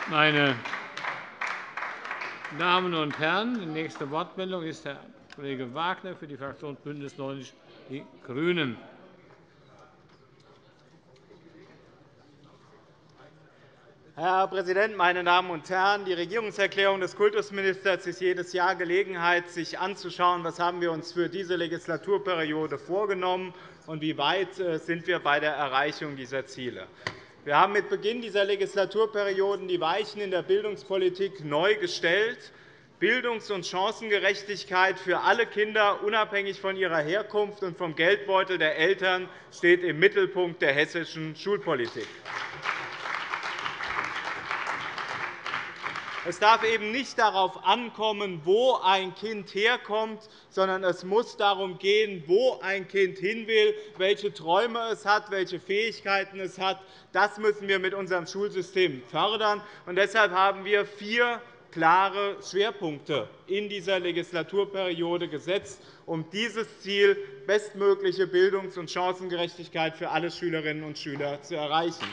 Meine Damen und Herren, die nächste Wortmeldung ist Herr Kollege Wagner für die Fraktion BÜNDNIS 90 die GRÜNEN. Herr Präsident, meine Damen und Herren! Die Regierungserklärung des Kultusministers ist jedes Jahr Gelegenheit, sich anzuschauen, was haben wir uns für diese Legislaturperiode vorgenommen und wie weit sind wir bei der Erreichung dieser Ziele. Wir haben mit Beginn dieser Legislaturperioden die Weichen in der Bildungspolitik neu gestellt. Bildungs- und Chancengerechtigkeit für alle Kinder, unabhängig von ihrer Herkunft und vom Geldbeutel der Eltern, steht im Mittelpunkt der hessischen Schulpolitik. Es darf eben nicht darauf ankommen, wo ein Kind herkommt, sondern es muss darum gehen, wo ein Kind hin will, welche Träume es hat, welche Fähigkeiten es hat. Das müssen wir mit unserem Schulsystem fördern. Deshalb haben wir 4 klare Schwerpunkte in dieser Legislaturperiode gesetzt, um dieses Ziel bestmögliche Bildungs- und Chancengerechtigkeit für alle Schülerinnen und Schüler zu erreichen.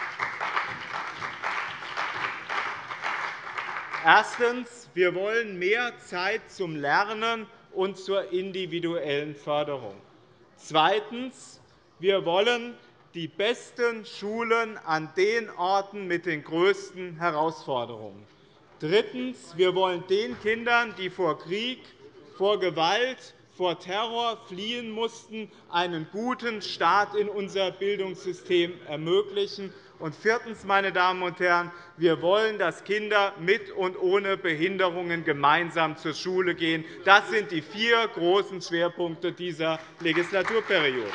Erstens. Wir wollen mehr Zeit zum Lernen und zur individuellen Förderung. Zweitens. Wir wollen die besten Schulen an den Orten mit den größten Herausforderungen. Drittens. Wir wollen den Kindern, die vor Krieg, vor Gewalt, vor Terror fliehen mussten, einen guten Start in unser Bildungssystem ermöglichen. Und viertens, meine Damen und Herren, wir wollen, dass Kinder mit und ohne Behinderungen gemeinsam zur Schule gehen. Das sind die 4 großen Schwerpunkte dieser Legislaturperiode.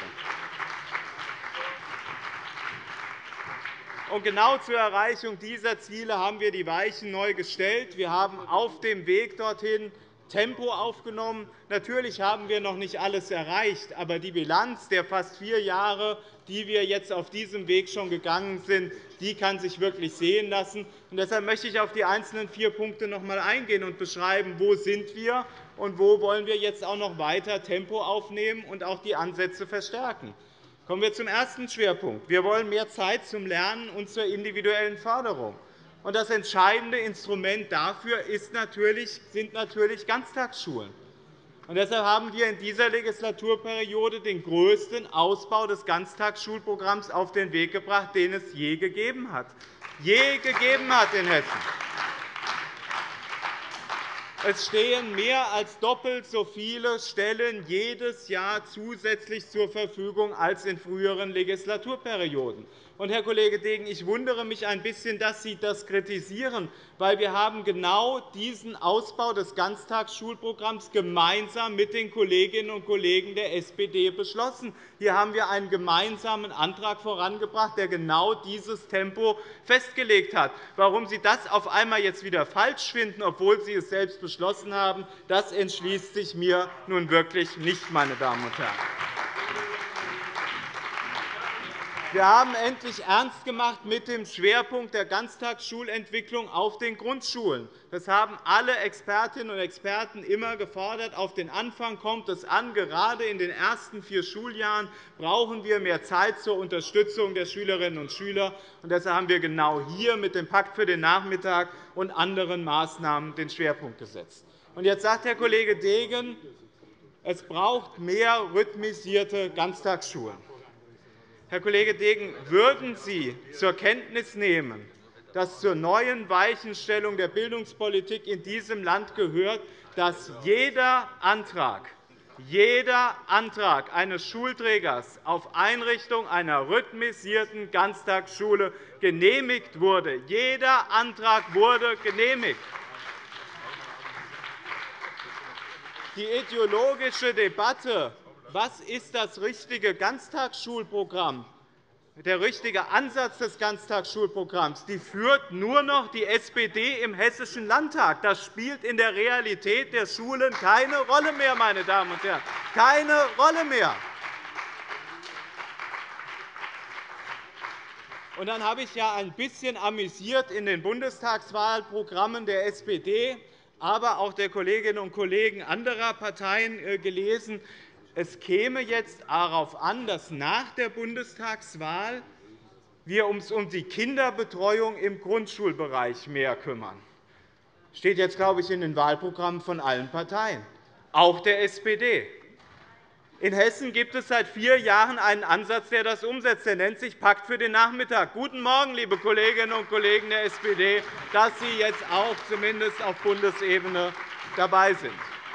Und genau zur Erreichung dieser Ziele haben wir die Weichen neu gestellt. Wir haben auf dem Weg dorthin Tempo aufgenommen. Natürlich haben wir noch nicht alles erreicht, aber die Bilanz der fast 4 Jahre, die wir jetzt auf diesem Weg schon gegangen sind, die kann sich wirklich sehen lassen. Deshalb möchte ich auf die einzelnen 4 Punkte noch einmal eingehen und beschreiben, wo sind wir und wo wollen wir jetzt auch noch weiter Tempo aufnehmen und auch die Ansätze verstärken. Kommen wir zum ersten Schwerpunkt. Wir wollen mehr Zeit zum Lernen und zur individuellen Förderung. Das entscheidende Instrument dafür sind natürlich Ganztagsschulen. Deshalb haben wir in dieser Legislaturperiode den größten Ausbau des Ganztagsschulprogramms auf den Weg gebracht, den es je gegeben hat. Je gegeben hat in Hessen. Es stehen mehr als doppelt so viele Stellen jedes Jahr zusätzlich zur Verfügung als in früheren Legislaturperioden. Herr Kollege Degen, ich wundere mich ein bisschen, dass Sie das kritisieren, weil wir haben genau diesen Ausbau des Ganztagsschulprogramms gemeinsam mit den Kolleginnen und Kollegen der SPD beschlossen. Hier haben wir einen gemeinsamen Antrag vorangebracht, der genau dieses Tempo festgelegt hat. Warum Sie das auf einmal jetzt wieder falsch finden, obwohl Sie es selbst beschlossen haben, das entschließt sich mir nun wirklich nicht, meine Damen und Herren. Wir haben endlich ernst gemacht mit dem Schwerpunkt der Ganztagsschulentwicklung auf den Grundschulen. Das haben alle Expertinnen und Experten immer gefordert. Auf den Anfang kommt es an. Gerade in den ersten 4 Schuljahren brauchen wir mehr Zeit zur Unterstützung der Schülerinnen und Schüler. Deshalb haben wir genau hier mit dem Pakt für den Nachmittag und anderen Maßnahmen den Schwerpunkt gesetzt. Jetzt sagt Herr Kollege Degen, es braucht mehr rhythmisierte Ganztagsschulen. Herr Kollege Degen, würden Sie zur Kenntnis nehmen, dass zur neuen Weichenstellung der Bildungspolitik in diesem Land gehört, dass jeder Antrag eines Schulträgers auf Einrichtung einer rhythmisierten Ganztagsschule genehmigt wurde? Jeder Antrag wurde genehmigt. Die ideologische Debatte, was ist das richtige Ganztagsschulprogramm, der richtige Ansatz des Ganztagsschulprogramms, die führt nur noch die SPD im Hessischen Landtag. Das spielt in der Realität der Schulen keine Rolle mehr, meine Damen und Herren. Keine Rolle mehr. Und dann habe ich ja ein bisschen amüsiert in den Bundestagswahlprogrammen der SPD, aber auch der Kolleginnen und Kollegen anderer Parteien gelesen, es käme jetzt darauf an, dass nach der Bundestagswahl wir uns um die Kinderbetreuung im Grundschulbereich mehr kümmern. Das steht jetzt, glaube ich, in den Wahlprogrammen von allen Parteien, auch der SPD. In Hessen gibt es seit 4 Jahren einen Ansatz, der das umsetzt. Der nennt sich Pakt für den Nachmittag. Guten Morgen, liebe Kolleginnen und Kollegen der SPD, dass Sie jetzt auch zumindest auf Bundesebene dabei sind.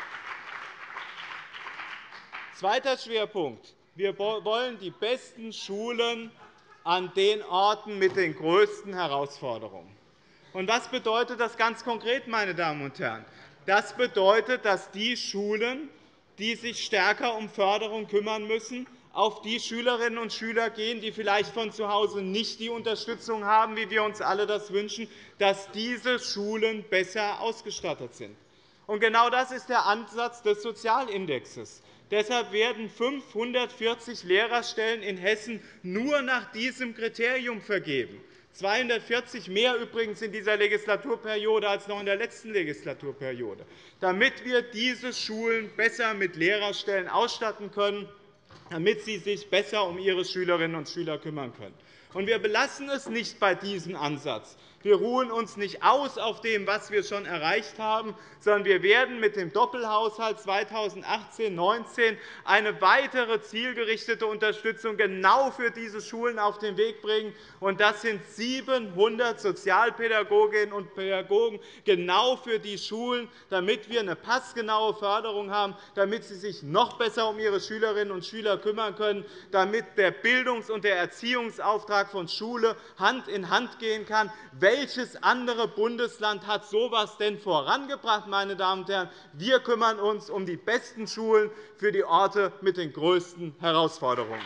Zweiter Schwerpunkt. Wir wollen die besten Schulen an den Orten mit den größten Herausforderungen. Und was bedeutet das ganz konkret, meine Damen und Herren? Das bedeutet, dass die Schulen, die sich stärker um Förderung kümmern müssen, auf die Schülerinnen und Schüler gehen, die vielleicht von zu Hause nicht die Unterstützung haben, wie wir uns alle das wünschen, dass diese Schulen besser ausgestattet sind. Und genau das ist der Ansatz des Sozialindexes. Deshalb werden 540 Lehrerstellen in Hessen nur nach diesem Kriterium vergeben. 240 mehr übrigens in dieser Legislaturperiode als noch in der letzten Legislaturperiode, damit wir diese Schulen besser mit Lehrerstellen ausstatten können, damit sie sich besser um ihre Schülerinnen und Schüler kümmern können. Und wir belassen es nicht bei diesem Ansatz. Wir ruhen uns nicht aus auf dem, was wir schon erreicht haben, sondern wir werden mit dem Doppelhaushalt 2018-19 eine weitere zielgerichtete Unterstützung genau für diese Schulen auf den Weg bringen. Und das sind 700 Sozialpädagoginnen und Pädagogen genau für die Schulen, damit wir eine passgenaue Förderung haben, damit sie sich noch besser um ihre Schülerinnen und Schüler kümmern können, damit der Bildungs- und der Erziehungsauftrag von Schule Hand in Hand gehen kann. Welches andere Bundesland hat so etwas denn vorangebracht, meine Damen und Herren? Wir kümmern uns um die besten Schulen für die Orte mit den größten Herausforderungen.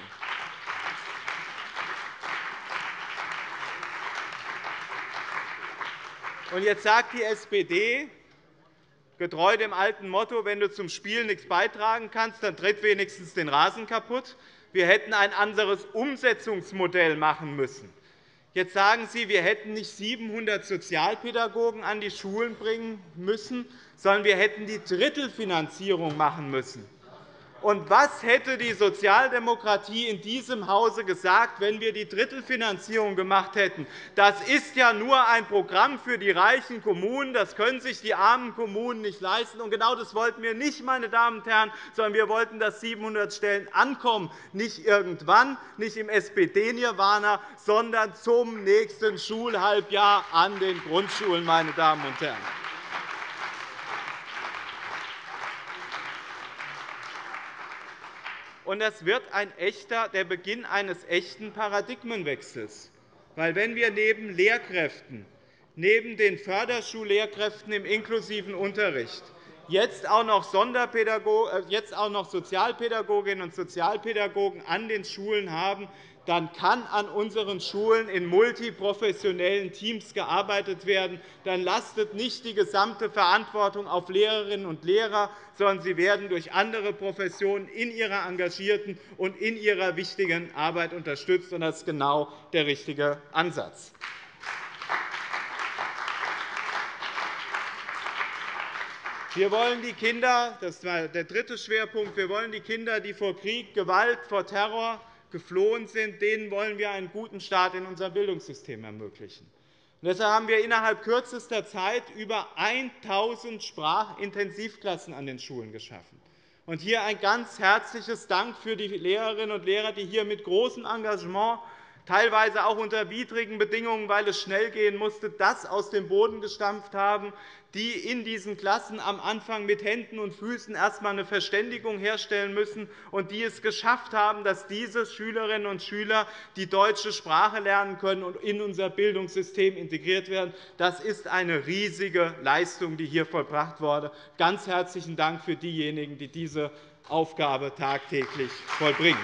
Und jetzt sagt die SPD, getreu dem alten Motto, wenn du zum Spiel nichts beitragen kannst, dann tritt wenigstens den Rasen kaputt. Wir hätten ein anderes Umsetzungsmodell machen müssen. Jetzt sagen Sie, wir hätten nicht 700 Sozialpädagogen an die Schulen bringen müssen, sondern wir hätten die Drittelfinanzierung machen müssen. Und was hätte die Sozialdemokratie in diesem Hause gesagt, wenn wir die Drittelfinanzierung gemacht hätten? Das ist ja nur ein Programm für die reichen Kommunen. Das können sich die armen Kommunen nicht leisten. Und genau das wollten wir nicht, meine Damen und Herren, sondern wir wollten, dass 700 Stellen ankommen. Nicht irgendwann, nicht im SPD-Nirvana, sondern zum nächsten Schulhalbjahr an den Grundschulen, meine Damen und Herren. Und das wird der Beginn eines echten Paradigmenwechsels. Weil wenn wir neben Lehrkräften, neben den Förderschullehrkräften im inklusiven Unterricht jetzt auch noch Sozialpädagoginnen und Sozialpädagogen an den Schulen haben, dann kann an unseren Schulen in multiprofessionellen Teams gearbeitet werden. Dann lastet nicht die gesamte Verantwortung auf Lehrerinnen und Lehrer, sondern sie werden durch andere Professionen in ihrer engagierten und in ihrer wichtigen Arbeit unterstützt. Das ist genau der richtige Ansatz. Wir wollen die Kinder, das war der dritte Schwerpunkt, wir wollen die Kinder, die vor Krieg, Gewalt, vor Terror geflohen sind, denen wollen wir einen guten Start in unser Bildungssystem ermöglichen. Deshalb haben wir innerhalb kürzester Zeit über 1.000 Sprachintensivklassen an den Schulen geschaffen. Und hier ein ganz herzliches Dank für die Lehrerinnen und Lehrer, die hier mit großem Engagement, teilweise auch unter widrigen Bedingungen, weil es schnell gehen musste, das aus dem Boden gestampft haben, die in diesen Klassen am Anfang mit Händen und Füßen erst einmal eine Verständigung herstellen müssen und die es geschafft haben, dass diese Schülerinnen und Schüler die deutsche Sprache lernen können und in unser Bildungssystem integriert werden. Das ist eine riesige Leistung, die hier vollbracht wurde. Ganz herzlichen Dank für diejenigen, die diese Aufgabe tagtäglich vollbringen.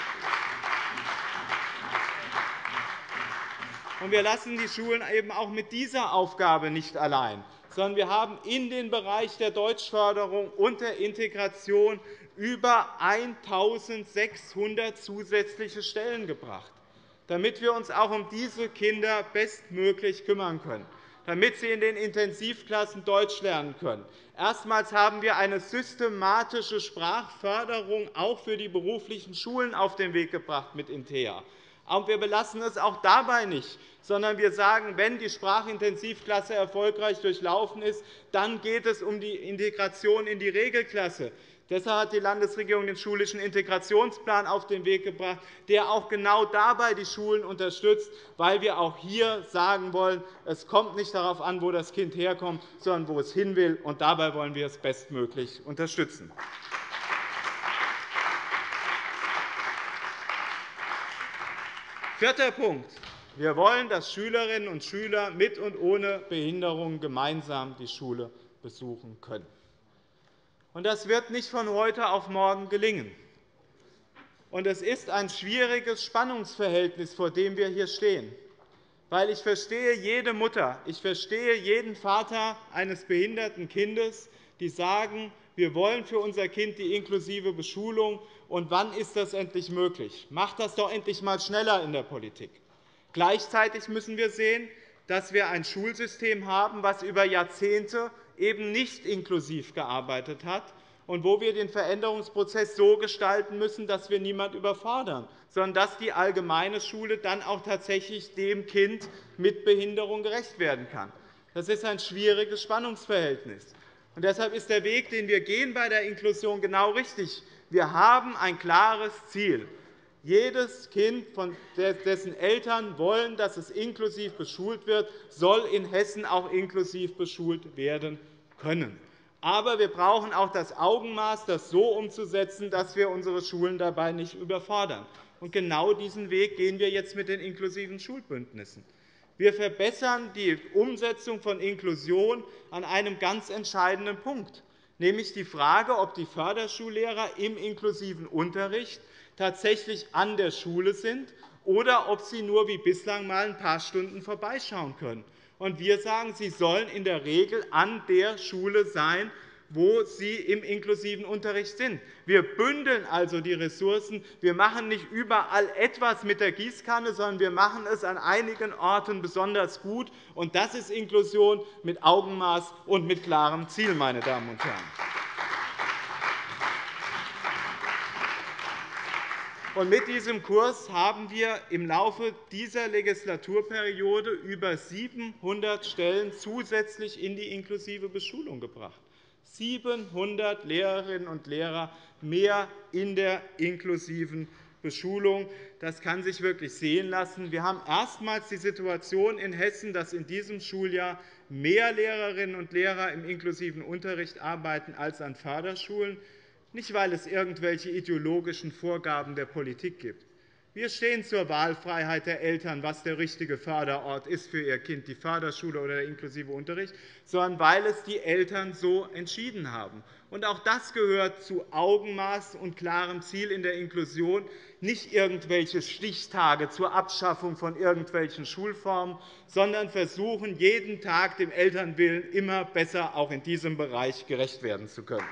Und wir lassen die Schulen eben auch mit dieser Aufgabe nicht allein, sondern wir haben in den Bereich der Deutschförderung und der Integration über 1.600 zusätzliche Stellen gebracht, damit wir uns auch um diese Kinder bestmöglich kümmern können, damit sie in den Intensivklassen Deutsch lernen können. Erstmals haben wir eine systematische Sprachförderung auch für die beruflichen Schulen auf den Weg gebracht mit INTEA. Und wir belassen es auch dabei nicht, sondern wir sagen, wenn die Sprachintensivklasse erfolgreich durchlaufen ist, dann geht es um die Integration in die Regelklasse. Deshalb hat die Landesregierung den schulischen Integrationsplan auf den Weg gebracht, der auch genau dabei die Schulen unterstützt, weil wir auch hier sagen wollen, es kommt nicht darauf an, wo das Kind herkommt, sondern wo es hin will. Und dabei wollen wir es bestmöglich unterstützen. Vierter Punkt. Wir wollen, dass Schülerinnen und Schüler mit und ohne Behinderung gemeinsam die Schule besuchen können. Das wird nicht von heute auf morgen gelingen. Es ist ein schwieriges Spannungsverhältnis, vor dem wir hier stehen. Weil ich verstehe jede Mutter, ich verstehe jeden Vater eines behinderten Kindes, die sagen, wir wollen für unser Kind die inklusive Beschulung. Und wann ist das endlich möglich? Macht das doch endlich einmal schneller in der Politik. Gleichzeitig müssen wir sehen, dass wir ein Schulsystem haben, das über Jahrzehnte eben nicht inklusiv gearbeitet hat und wo wir den Veränderungsprozess so gestalten müssen, dass wir niemanden überfordern, sondern dass die allgemeine Schule dann auch tatsächlich dem Kind mit Behinderung gerecht werden kann. Das ist ein schwieriges Spannungsverhältnis. Deshalb ist der Weg, den wir bei der Inklusion gehen, genau richtig. Wir haben ein klares Ziel. Jedes Kind, dessen Eltern wollen, dass es inklusiv beschult wird, soll in Hessen auch inklusiv beschult werden können. Aber wir brauchen auch das Augenmaß, das so umzusetzen, dass wir unsere Schulen dabei nicht überfordern. Und genau diesen Weg gehen wir jetzt mit den inklusiven Schulbündnissen. Wir verbessern die Umsetzung von Inklusion an einem ganz entscheidenden Punkt, nämlich die Frage, ob die Förderschullehrer im inklusiven Unterricht tatsächlich an der Schule sind oder ob sie nur wie bislang einmal ein paar Stunden vorbeischauen können. Wir sagen, sie sollen in der Regel an der Schule sein, wo sie im inklusiven Unterricht sind. Wir bündeln also die Ressourcen. Wir machen nicht überall etwas mit der Gießkanne, sondern wir machen es an einigen Orten besonders gut. Und das ist Inklusion mit Augenmaß und mit klarem Ziel, meine Damen und Herren. Mit diesem Kurs haben wir im Laufe dieser Legislaturperiode über 700 Stellen zusätzlich in die inklusive Beschulung gebracht. 700 Lehrerinnen und Lehrer mehr in der inklusiven Beschulung. Das kann sich wirklich sehen lassen. Wir haben erstmals die Situation in Hessen, dass in diesem Schuljahr mehr Lehrerinnen und Lehrer im inklusiven Unterricht arbeiten als an Förderschulen. Nicht, weil es irgendwelche ideologischen Vorgaben der Politik gibt. Wir stehen zur Wahlfreiheit der Eltern, was der richtige Förderort ist für ihr Kind, die Förderschule oder der inklusive Unterricht, sondern weil es die Eltern so entschieden haben. Und auch das gehört zu Augenmaß und klarem Ziel in der Inklusion, nicht irgendwelche Stichtage zur Abschaffung von irgendwelchen Schulformen, sondern versuchen, jeden Tag dem Elternwillen immer besser auch in diesem Bereich gerecht werden zu können.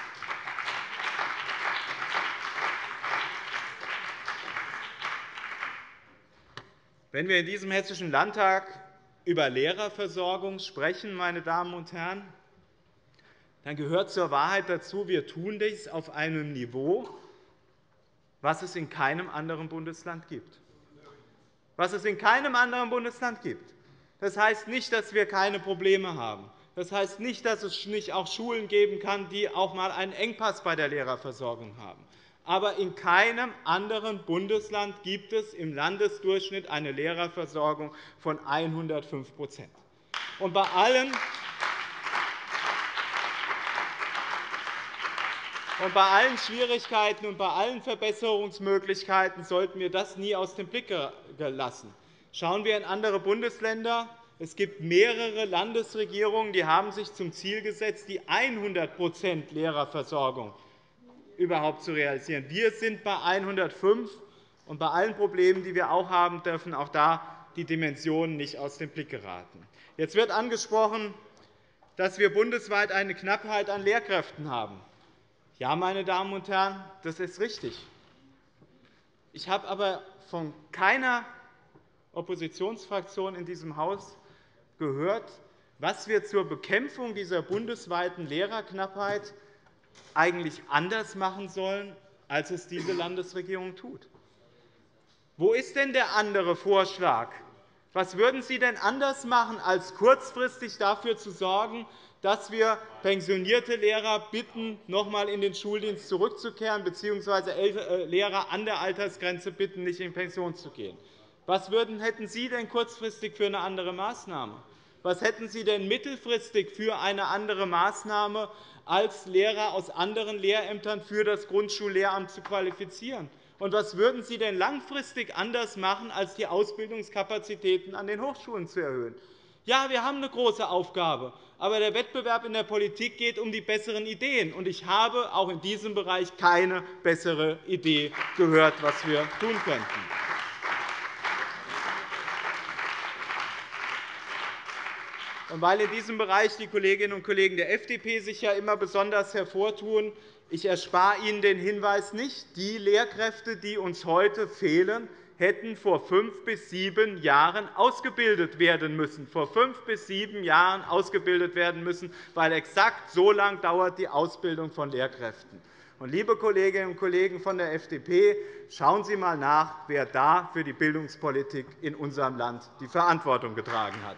Wenn wir in diesem Hessischen Landtag über Lehrerversorgung sprechen, meine Damen und Herren, dann gehört zur Wahrheit dazu, wir tun dies auf einem Niveau, was es in keinem anderen Bundesland gibt. Was es in keinem anderen Bundesland gibt. Das heißt nicht, dass wir keine Probleme haben. Das heißt nicht, dass es nicht auch Schulen geben kann, die auch einmal einen Engpass bei der Lehrerversorgung haben. Aber in keinem anderen Bundesland gibt es im Landesdurchschnitt eine Lehrerversorgung von 105 %. Und bei allen Schwierigkeiten und bei allen Verbesserungsmöglichkeiten sollten wir das nie aus dem Blick lassen. Schauen wir in andere Bundesländer. Es gibt mehrere Landesregierungen, die haben sich zum Ziel gesetzt, die 100 % Lehrerversorgung überhaupt zu realisieren. Wir sind bei 105 %. Und bei allen Problemen, die wir auch haben, dürfen auch da die Dimensionen nicht aus dem Blick geraten. Jetzt wird angesprochen, dass wir bundesweit eine Knappheit an Lehrkräften haben. Ja, meine Damen und Herren, das ist richtig. Ich habe aber von keiner Oppositionsfraktion in diesem Haus gehört, was wir zur Bekämpfung dieser bundesweiten Lehrerknappheit eigentlich anders machen sollen, als es diese Landesregierung tut. Wo ist denn der andere Vorschlag? Was würden Sie denn anders machen, als kurzfristig dafür zu sorgen, dass wir pensionierte Lehrer bitten, noch einmal in den Schuldienst zurückzukehren, bzw. Lehrer an der Altersgrenze bitten, nicht in Pension zu gehen? Was hätten Sie denn kurzfristig für eine andere Maßnahme? Was hätten Sie denn mittelfristig für eine andere Maßnahme, als Lehrer aus anderen Lehrämtern für das Grundschullehramt zu qualifizieren? Und was würden Sie denn langfristig anders machen, als die Ausbildungskapazitäten an den Hochschulen zu erhöhen? Ja, wir haben eine große Aufgabe, aber der Wettbewerb in der Politik geht um die besseren Ideen. Und ich habe auch in diesem Bereich keine bessere Idee gehört, was wir tun könnten. Und weil in diesem Bereich die Kolleginnen und Kollegen der FDP sich ja immer besonders hervortun, ich erspare Ihnen den Hinweis nicht. Die Lehrkräfte, die uns heute fehlen, hätten vor 5 bis 7 Jahren ausgebildet werden müssen. Vor 5 bis 7 Jahren ausgebildet werden müssen, weil exakt so lange dauert die Ausbildung von Lehrkräften. Und, liebe Kolleginnen und Kollegen von der FDP, schauen Sie einmal nach, wer da für die Bildungspolitik in unserem Land die Verantwortung getragen hat.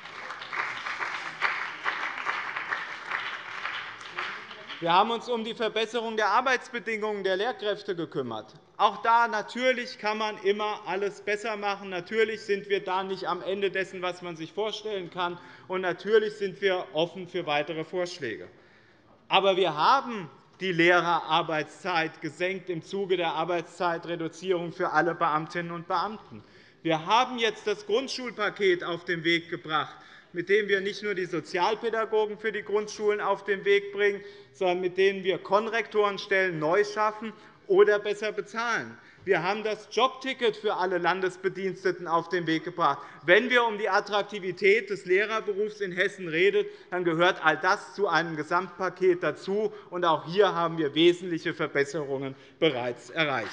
Wir haben uns um die Verbesserung der Arbeitsbedingungen der Lehrkräfte gekümmert. Auch da natürlich kann man immer alles besser machen. Natürlich sind wir da nicht am Ende dessen, was man sich vorstellen kann. Und natürlich sind wir offen für weitere Vorschläge. Aber wir haben die Lehrerarbeitszeit gesenkt im Zuge der Arbeitszeitreduzierung für alle Beamtinnen und Beamten. Wir haben jetzt das Grundschulpaket auf den Weg gebracht, mit dem wir nicht nur die Sozialpädagogen für die Grundschulen auf den Weg bringen, sondern mit denen wir Konrektorenstellen neu schaffen oder besser bezahlen. Wir haben das Jobticket für alle Landesbediensteten auf den Weg gebracht. Wenn wir um die Attraktivität des Lehrerberufs in Hessen reden, dann gehört all das zu einem Gesamtpaket dazu. Und auch hier haben wir wesentliche Verbesserungen bereits erreicht.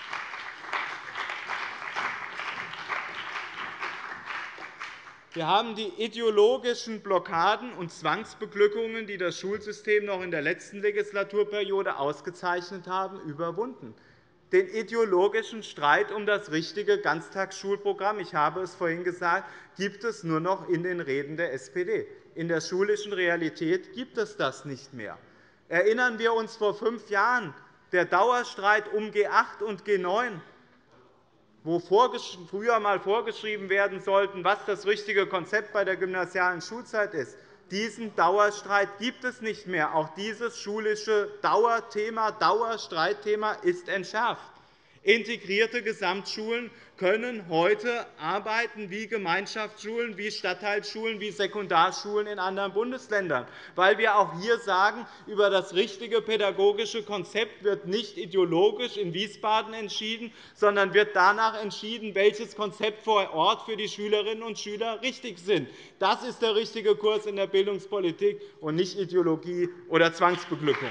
Wir haben die ideologischen Blockaden und Zwangsbeglückungen, die das Schulsystem noch in der letzten Legislaturperiode ausgezeichnet haben, überwunden. Den ideologischen Streit um das richtige Ganztagsschulprogramm, ich habe es vorhin gesagt, gibt es nur noch in den Reden der SPD. In der schulischen Realität gibt es das nicht mehr. Erinnern wir uns vor 5 Jahren, der Dauerstreit um G8 und G9, wo früher einmal vorgeschrieben werden sollte, was das richtige Konzept bei der gymnasialen Schulzeit ist. Diesen Dauerstreit gibt es nicht mehr. Auch dieses schulische Dauerstreitthema ist entschärft. Integrierte Gesamtschulen können heute arbeiten wie Gemeinschaftsschulen, wie Stadtteilschulen, wie Sekundarschulen in anderen Bundesländern, weil wir auch hier sagen, über das richtige pädagogische Konzept wird nicht ideologisch in Wiesbaden entschieden, sondern wird danach entschieden, welches Konzept vor Ort für die Schülerinnen und Schüler richtig ist. Das ist der richtige Kurs in der Bildungspolitik und nicht Ideologie oder Zwangsbeglückung.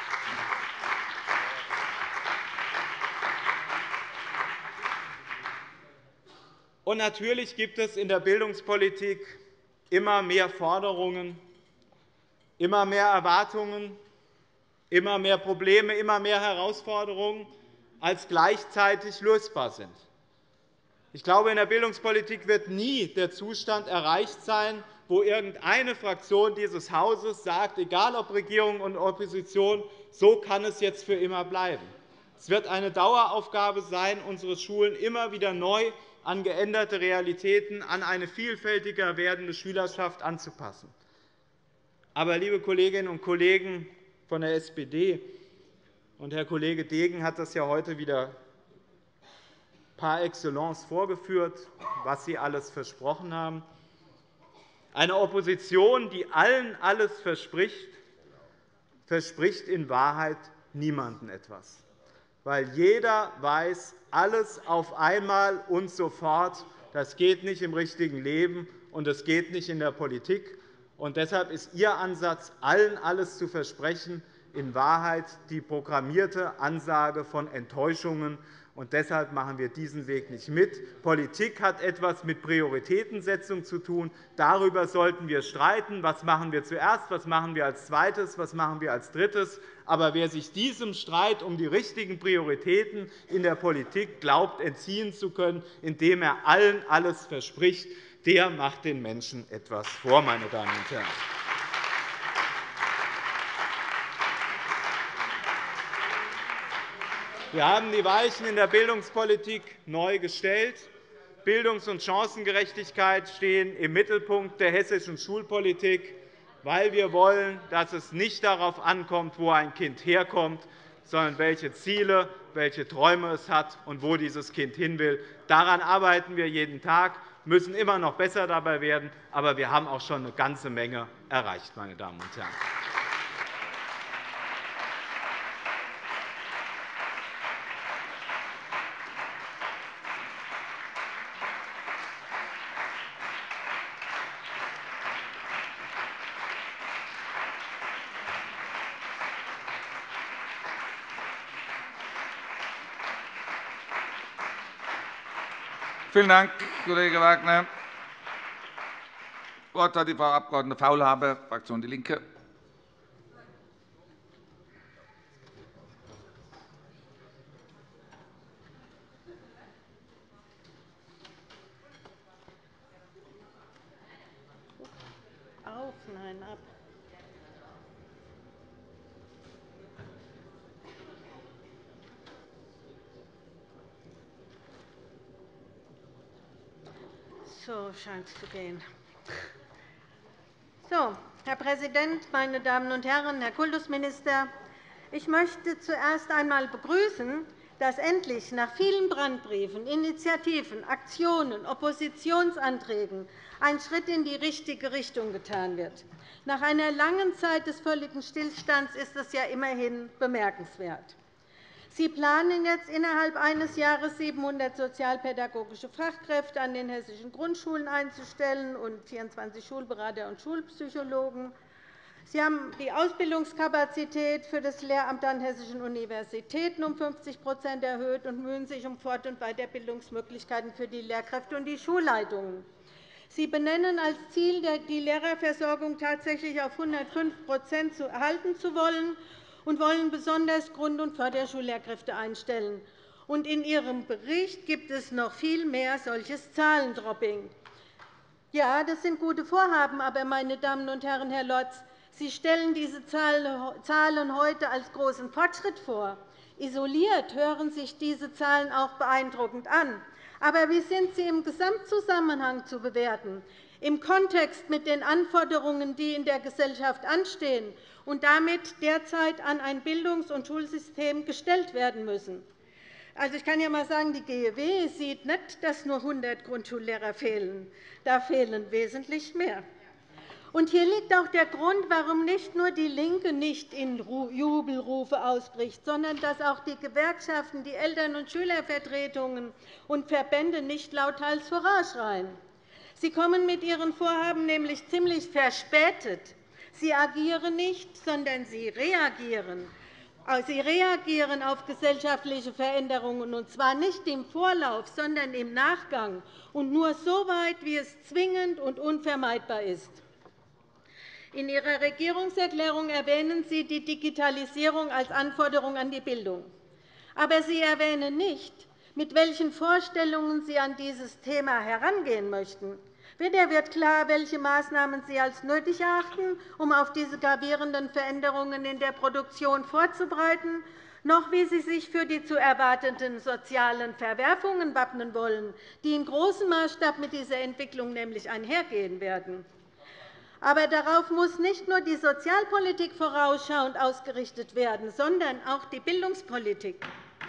Und natürlich gibt es in der Bildungspolitik immer mehr Forderungen, immer mehr Erwartungen, immer mehr Probleme, immer mehr Herausforderungen, als gleichzeitig lösbar sind. Ich glaube, in der Bildungspolitik wird nie der Zustand erreicht sein, wo irgendeine Fraktion dieses Hauses sagt, egal ob Regierung und Opposition, so kann es jetzt für immer bleiben. Es wird eine Daueraufgabe sein, unsere Schulen immer wieder neu an geänderte Realitäten, an eine vielfältiger werdende Schülerschaft anzupassen. Aber, liebe Kolleginnen und Kollegen von der SPD, und Herr Kollege Degen hat das ja heute wieder par excellence vorgeführt, was Sie alles versprochen haben, eine Opposition, die allen alles verspricht, verspricht in Wahrheit niemandem etwas. Weil jeder weiß, alles auf einmal und sofort, das geht nicht im richtigen Leben und das geht nicht in der Politik. Und deshalb ist Ihr Ansatz, allen alles zu versprechen, in Wahrheit die programmierte Ansage von Enttäuschungen. Und deshalb machen wir diesen Weg nicht mit. Politik hat etwas mit Prioritätensetzung zu tun. Darüber sollten wir streiten. Was machen wir zuerst? Was machen wir als Zweites? Was machen wir als Drittes? Aber wer sich diesem Streit um die richtigen Prioritäten in der Politik glaubt, entziehen zu können, indem er allen alles verspricht, der macht den Menschen etwas vor, meine Damen und Herren. Wir haben die Weichen in der Bildungspolitik neu gestellt. Bildungs- und Chancengerechtigkeit stehen im Mittelpunkt der hessischen Schulpolitik, weil wir wollen, dass es nicht darauf ankommt, wo ein Kind herkommt, sondern welche Ziele, welche Träume es hat und wo dieses Kind hin will. Daran arbeiten wir jeden Tag, müssen immer noch besser dabei werden, aber wir haben auch schon eine ganze Menge erreicht, meine Damen und Herren. Vielen Dank, Kollege Wagner. Das Wort hat die Frau Abg. Faulhaber, Fraktion DIE LINKE. Auf, nein, ab. So scheint es zu gehen. So, Herr Präsident, meine Damen und Herren, Herr Kultusminister! Ich möchte zuerst einmal begrüßen, dass endlich nach vielen Brandbriefen, Initiativen, Aktionen, Oppositionsanträgen ein Schritt in die richtige Richtung getan wird. Nach einer langen Zeit des völligen Stillstands ist es ja immerhin bemerkenswert. Sie planen jetzt innerhalb eines Jahres 700 sozialpädagogische Fachkräfte an den hessischen Grundschulen einzustellen und 24 Schulberater und Schulpsychologen. Sie haben die Ausbildungskapazität für das Lehramt an hessischen Universitäten um 50 erhöht und mühen sich um Fort- und Weiterbildungsmöglichkeiten für die Lehrkräfte und die Schulleitungen. Sie benennen als Ziel, die Lehrerversorgung tatsächlich auf 105 halten zu wollen und wollen besonders Grund- und Förderschullehrkräfte einstellen. Und in Ihrem Bericht gibt es noch viel mehr solches Zahlendropping. Ja, das sind gute Vorhaben, aber, meine Damen und Herren, Herr Lorz, Sie stellen diese Zahlen heute als großen Fortschritt vor. Isoliert hören sich diese Zahlen auch beeindruckend an. Aber wie sind sie im Gesamtzusammenhang zu bewerten, im Kontext mit den Anforderungen, die in der Gesellschaft anstehen und damit derzeit an ein Bildungs- und Schulsystem gestellt werden müssen? Also, ich kann ja einmal sagen, die GEW sieht nicht, dass nur 100 Grundschullehrer fehlen. Da fehlen wesentlich mehr. Und hier liegt auch der Grund, warum nicht nur DIE LINKE nicht in Jubelrufe ausbricht, sondern dass auch die Gewerkschaften, die Eltern- und Schülervertretungen und Verbände nicht lauthals Hurra schreien. Sie kommen mit ihren Vorhaben nämlich ziemlich verspätet. Sie agieren nicht, sondern sie reagieren. Sie reagieren auf gesellschaftliche Veränderungen, und zwar nicht im Vorlauf, sondern im Nachgang, und nur so weit, wie es zwingend und unvermeidbar ist. In Ihrer Regierungserklärung erwähnen Sie die Digitalisierung als Anforderung an die Bildung. Aber Sie erwähnen nicht, mit welchen Vorstellungen Sie an dieses Thema herangehen möchten. Weder wird klar, welche Maßnahmen Sie als nötig erachten, um auf diese gravierenden Veränderungen in der Produktion vorzubereiten, noch wie Sie sich für die zu erwartenden sozialen Verwerfungen wappnen wollen, die in großem Maßstab mit dieser Entwicklung nämlich einhergehen werden. Aber darauf muss nicht nur die Sozialpolitik vorausschauend ausgerichtet werden, sondern auch die Bildungspolitik.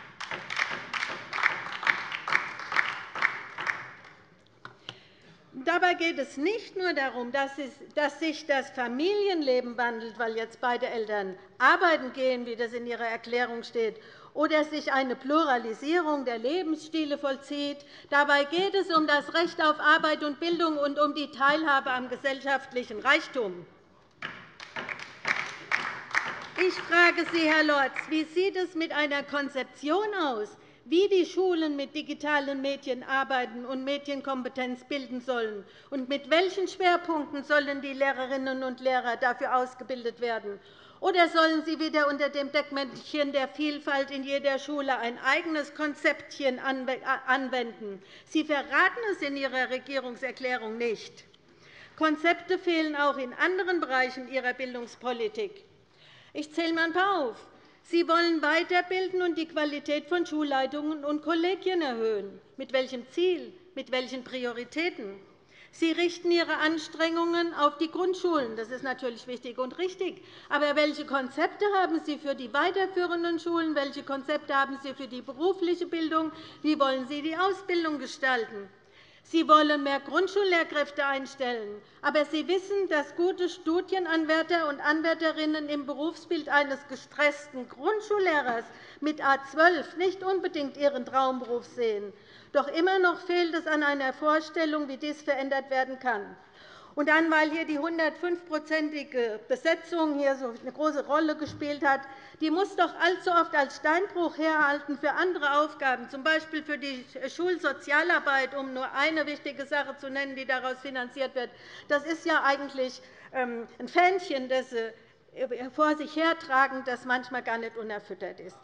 Dabei geht es nicht nur darum, dass sich das Familienleben wandelt, weil jetzt beide Eltern arbeiten gehen, wie das in Ihrer Erklärung steht, oder sich eine Pluralisierung der Lebensstile vollzieht. Dabei geht es um das Recht auf Arbeit und Bildung und um die Teilhabe am gesellschaftlichen Reichtum. Ich frage Sie, Herr Lorz, wie sieht es mit einer Konzeption aus, wie die Schulen mit digitalen Medien arbeiten und Medienkompetenz bilden sollen? Und mit welchen Schwerpunkten sollen die Lehrerinnen und Lehrer dafür ausgebildet werden? Oder sollen Sie wieder unter dem Deckmäntelchen der Vielfalt in jeder Schule ein eigenes Konzeptchen anwenden? Sie verraten es in Ihrer Regierungserklärung nicht. Konzepte fehlen auch in anderen Bereichen Ihrer Bildungspolitik. Ich zähle einmal ein paar auf. Sie wollen weiterbilden und die Qualität von Schulleitungen und Kollegien erhöhen. Mit welchem Ziel? Mit welchen Prioritäten? Sie richten Ihre Anstrengungen auf die Grundschulen. Das ist natürlich wichtig und richtig. Aber welche Konzepte haben Sie für die weiterführenden Schulen? Welche Konzepte haben Sie für die berufliche Bildung? Wie wollen Sie die Ausbildung gestalten? Sie wollen mehr Grundschullehrkräfte einstellen. Aber Sie wissen, dass gute Studienanwärter und Anwärterinnen im Berufsbild eines gestressten Grundschullehrers mit A12 nicht unbedingt ihren Traumberuf sehen. Doch immer noch fehlt es an einer Vorstellung, wie dies verändert werden kann. Und dann, weil hier die 105-prozentige Besetzung hier so eine große Rolle gespielt hat, die muss doch allzu oft als Steinbruch herhalten für andere Aufgaben, z. B. für die Schulsozialarbeit, um nur eine wichtige Sache zu nennen, die daraus finanziert wird. Das ist ja eigentlich ein Fähnchen, das Sie vor sich hertragen, das manchmal gar nicht unerfüttert ist.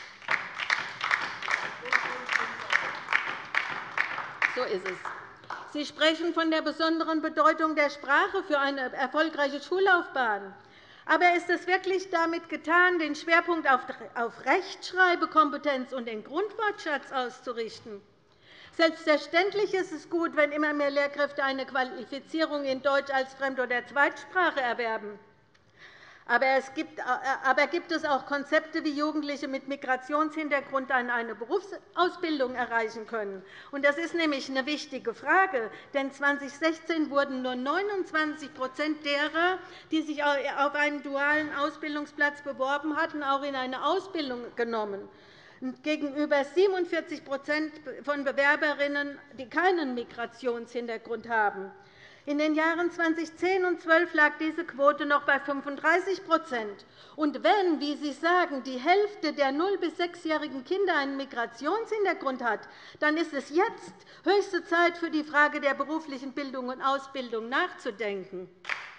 So ist es. Sie sprechen von der besonderen Bedeutung der Sprache für eine erfolgreiche Schullaufbahn. Aber ist es wirklich damit getan, den Schwerpunkt auf Rechtschreibekompetenz und den Grundwortschatz auszurichten? Selbstverständlich ist es gut, wenn immer mehr Lehrkräfte eine Qualifizierung in Deutsch als Fremd- oder Zweitsprache erwerben. Aber gibt es auch Konzepte, wie Jugendliche mit Migrationshintergrund eine Berufsausbildung erreichen können? Das ist nämlich eine wichtige Frage, denn 2016 wurden nur 29 derer, die sich auf einen dualen Ausbildungsplatz beworben hatten, auch in eine Ausbildung genommen, gegenüber 47 von Bewerberinnen, die keinen Migrationshintergrund haben. In den Jahren 2010 und 2012 lag diese Quote noch bei 35 Und wenn, wie Sie sagen, die Hälfte der 0- bis 6-jährigen Kinder einen Migrationshintergrund hat, dann ist es jetzt höchste Zeit, für die Frage der beruflichen Bildung und Ausbildung nachzudenken.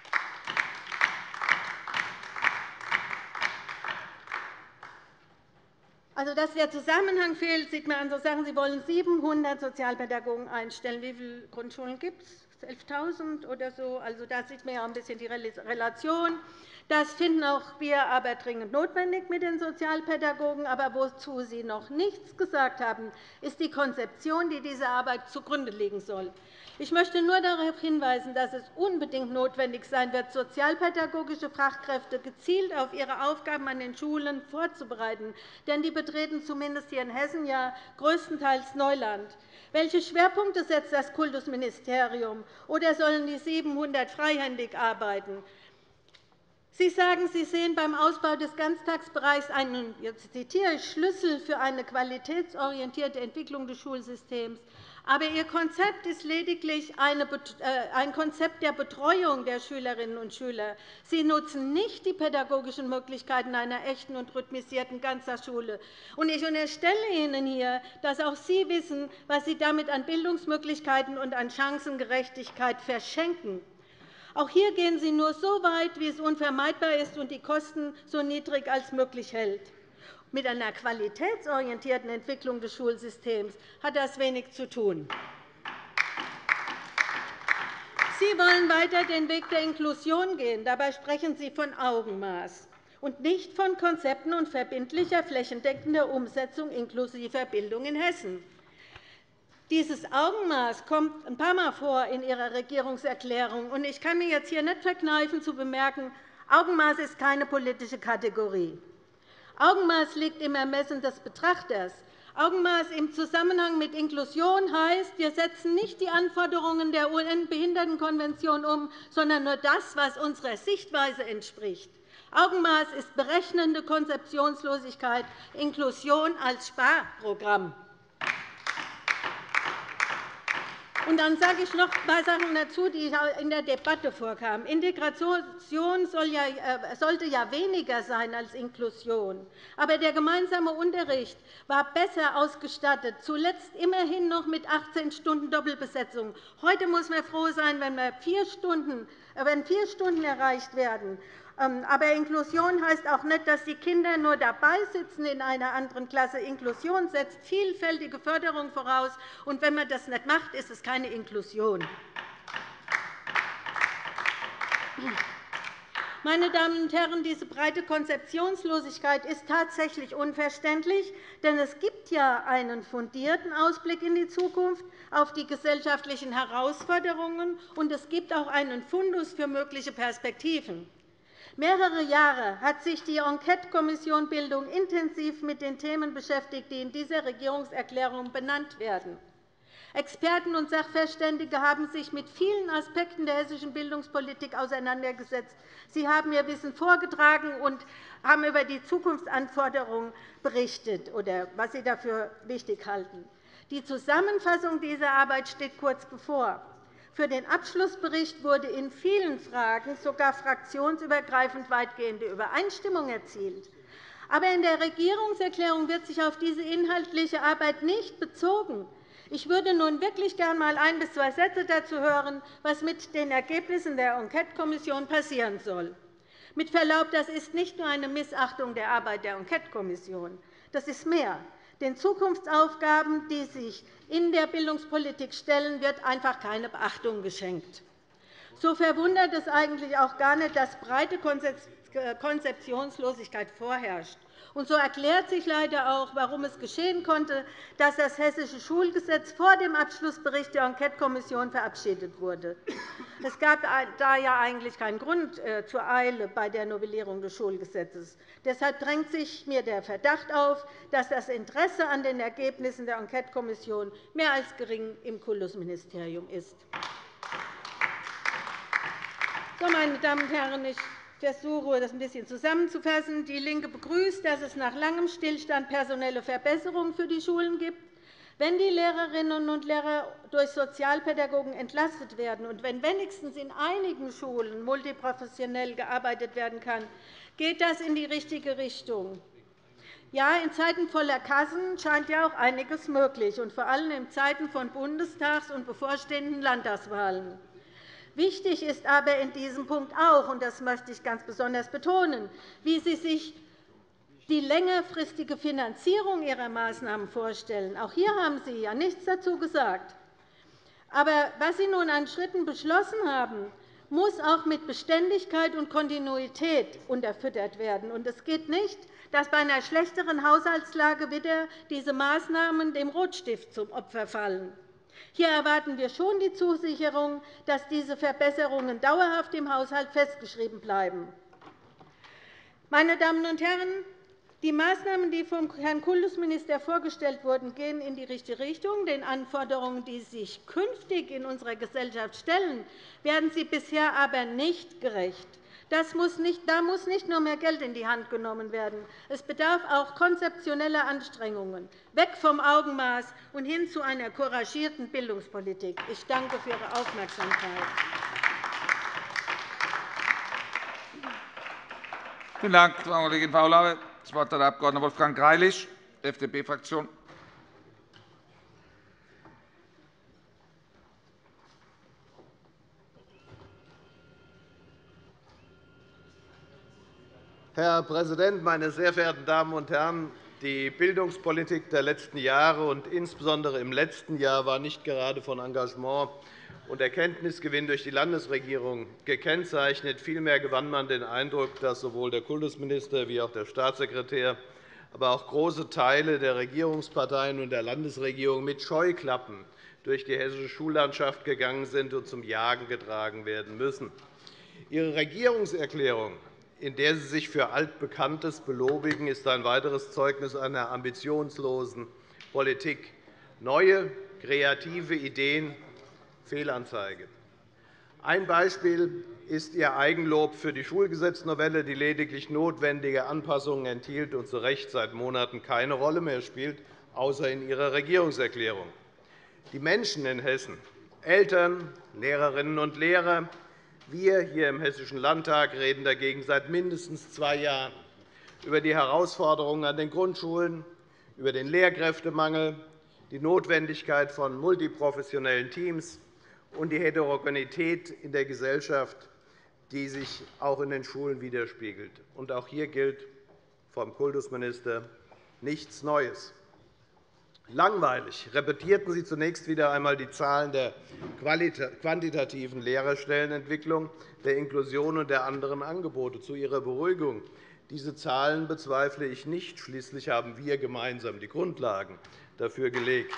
Also, dass der Zusammenhang fehlt, sieht man an so Sachen. Sie wollen 700 Sozialpädagogen einstellen. Wie viele Grundschulen gibt es? 11.000 oder so. Also, da sieht man ja ein bisschen die Relation. Das finden auch wir aber dringend notwendig mit den Sozialpädagogen. Aber wozu Sie noch nichts gesagt haben, ist die Konzeption, die dieser Arbeit zugrunde liegen soll. Ich möchte nur darauf hinweisen, dass es unbedingt notwendig sein wird, sozialpädagogische Fachkräfte gezielt auf ihre Aufgaben an den Schulen vorzubereiten. Denn die betreten zumindest hier in Hessen ja größtenteils Neuland. Welche Schwerpunkte setzt das Kultusministerium? Oder sollen die 700 freihändig arbeiten? Sie sagen, Sie sehen beim Ausbau des Ganztagsbereichs einen, jetzt zitiere ich, Schlüssel für eine qualitätsorientierte Entwicklung des Schulsystems. Aber Ihr Konzept ist lediglich ein Konzept der Betreuung der Schülerinnen und Schüler. Sie nutzen nicht die pädagogischen Möglichkeiten einer echten und rhythmisierten Ganztagsschule. Ich unterstelle Ihnen hier, dass auch Sie wissen, was Sie damit an Bildungsmöglichkeiten und an Chancengerechtigkeit verschenken. Auch hier gehen Sie nur so weit, wie es unvermeidbar ist und die Kosten so niedrig als möglich hält. Mit einer qualitätsorientierten Entwicklung des Schulsystems hat das wenig zu tun. Sie wollen weiter den Weg der Inklusion gehen. Dabei sprechen Sie von Augenmaß und nicht von Konzepten und verbindlicher, flächendeckender Umsetzung inklusiver Bildung in Hessen. Dieses Augenmaß kommt ein paar Mal vor in Ihrer Regierungserklärung. Ich kann mir jetzt hier nicht verkneifen, zu bemerken, Augenmaß ist keine politische Kategorie. Augenmaß liegt im Ermessen des Betrachters. Augenmaß im Zusammenhang mit Inklusion heißt, wir setzen nicht die Anforderungen der UN-Behindertenkonvention um, sondern nur das, was unserer Sichtweise entspricht. Augenmaß ist berechnende Konzeptionslosigkeit, Inklusion als Sparprogramm. Und dann sage ich noch ein paar Sachen dazu, die in der Debatte vorkamen. Integration sollte ja weniger sein als Inklusion. Aber der gemeinsame Unterricht war besser ausgestattet, zuletzt immerhin noch mit 18 Stunden Doppelbesetzung. Heute muss man froh sein, wenn 4 Stunden erreicht werden. Aber Inklusion heißt auch nicht, dass die Kinder nur dabei sitzen in einer anderen Klasse. Inklusion setzt vielfältige Förderung voraus. Und wenn man das nicht macht, ist es keine Inklusion. Meine Damen und Herren, diese breite Konzeptionslosigkeit ist tatsächlich unverständlich, denn es gibt ja einen fundierten Ausblick in die Zukunft auf die gesellschaftlichen Herausforderungen, und es gibt auch einen Fundus für mögliche Perspektiven. Mehrere Jahre hat sich die Enquete-Kommission Bildung intensiv mit den Themen beschäftigt, die in dieser Regierungserklärung benannt werden. Experten und Sachverständige haben sich mit vielen Aspekten der hessischen Bildungspolitik auseinandergesetzt. Sie haben ihr Wissen vorgetragen und haben über die Zukunftsanforderungen berichtet, oder was sie dafür wichtig halten. Die Zusammenfassung dieser Arbeit steht kurz bevor. Für den Abschlussbericht wurde in vielen Fragen sogar fraktionsübergreifend weitgehende Übereinstimmung erzielt. Aber in der Regierungserklärung wird sich auf diese inhaltliche Arbeit nicht bezogen. Ich würde nun wirklich gern einmal 1 bis 2 Sätze dazu hören, was mit den Ergebnissen der Enquete-Kommission passieren soll. Mit Verlaub, das ist nicht nur eine Missachtung der Arbeit der Enquete-Kommission. Das ist mehr. Den Zukunftsaufgaben, die sich in der Bildungspolitik stellen, wird einfach keine Beachtung geschenkt. So verwundert es eigentlich auch gar nicht, dass breite Konzeptionslosigkeit vorherrscht. Und so erklärt sich leider auch, warum es geschehen konnte, dass das Hessische Schulgesetz vor dem Abschlussbericht der Enquete-Kommission verabschiedet wurde. Es gab da ja eigentlich keinen Grund zur Eile bei der Novellierung des Schulgesetzes. Deshalb drängt sich mir der Verdacht auf, dass das Interesse an den Ergebnissen der Enquete-Kommission mehr als gering im Kultusministerium ist. So, meine Damen und Herren, ich versuche, das ein bisschen zusammenzufassen. DIE LINKE begrüßt, dass es nach langem Stillstand personelle Verbesserungen für die Schulen gibt. Wenn die Lehrerinnen und Lehrer durch Sozialpädagogen entlastet werden und wenn wenigstens in einigen Schulen multiprofessionell gearbeitet werden kann, geht das in die richtige Richtung. Ja, in Zeiten voller Kassen scheint ja auch einiges möglich, und vor allem in Zeiten von Bundestags- und bevorstehenden Landtagswahlen. Wichtig ist aber in diesem Punkt auch, und das möchte ich ganz besonders betonen, wie Sie sich die längerfristige Finanzierung Ihrer Maßnahmen vorstellen. Auch hier haben Sie ja nichts dazu gesagt. Aber was Sie nun an Schritten beschlossen haben, muss auch mit Beständigkeit und Kontinuität unterfüttert werden. Und es geht nicht, dass bei einer schlechteren Haushaltslage wieder diese Maßnahmen dem Rotstift zum Opfer fallen. Hier erwarten wir schon die Zusicherung, dass diese Verbesserungen dauerhaft im Haushalt festgeschrieben bleiben. Meine Damen und Herren, die Maßnahmen, die vom Herrn Kultusminister vorgestellt wurden, gehen in die richtige Richtung. Den Anforderungen, die sich künftig in unserer Gesellschaft stellen, werden sie bisher aber nicht gerecht. Da muss nicht nur mehr Geld in die Hand genommen werden. Es bedarf auch konzeptioneller Anstrengungen, weg vom Augenmaß und hin zu einer couragierten Bildungspolitik. Ich danke für Ihre Aufmerksamkeit. Vielen Dank, Frau Kollegin Faulhaber. Das Wort hat der Abg. Wolfgang Greilich, FDP-Fraktion. Herr Präsident, meine sehr verehrten Damen und Herren! Die Bildungspolitik der letzten Jahre und insbesondere im letzten Jahr war nicht gerade von Engagement und Erkenntnisgewinn durch die Landesregierung gekennzeichnet. Vielmehr gewann man den Eindruck, dass sowohl der Kultusminister wie auch der Staatssekretär, aber auch große Teile der Regierungsparteien und der Landesregierung mit Scheuklappen durch die hessische Schullandschaft gegangen sind und zum Jagen getragen werden müssen. Ihre Regierungserklärung, in der Sie sich für Altbekanntes belobigen, ist ein weiteres Zeugnis einer ambitionslosen Politik. Neue, kreative Ideen, Fehlanzeige. Ein Beispiel ist Ihr Eigenlob für die Schulgesetznovelle, die lediglich notwendige Anpassungen enthielt und zu Recht seit Monaten keine Rolle mehr spielt, außer in Ihrer Regierungserklärung. Die Menschen in Hessen Eltern, Lehrerinnen und Lehrer, wir hier im Hessischen Landtag reden dagegen seit mindestens 2 Jahren über die Herausforderungen an den Grundschulen, über den Lehrkräftemangel, die Notwendigkeit von multiprofessionellen Teams und die Heterogenität in der Gesellschaft, die sich auch in den Schulen widerspiegelt. Und auch hier gilt vom Kultusminister nichts Neues. Langweilig repetierten Sie zunächst wieder einmal die Zahlen der quantitativen Lehrerstellenentwicklung, der Inklusion und der anderen Angebote. Zu Ihrer Beruhigung. Diese Zahlen bezweifle ich nicht. Schließlich haben wir gemeinsam die Grundlagen dafür gelegt.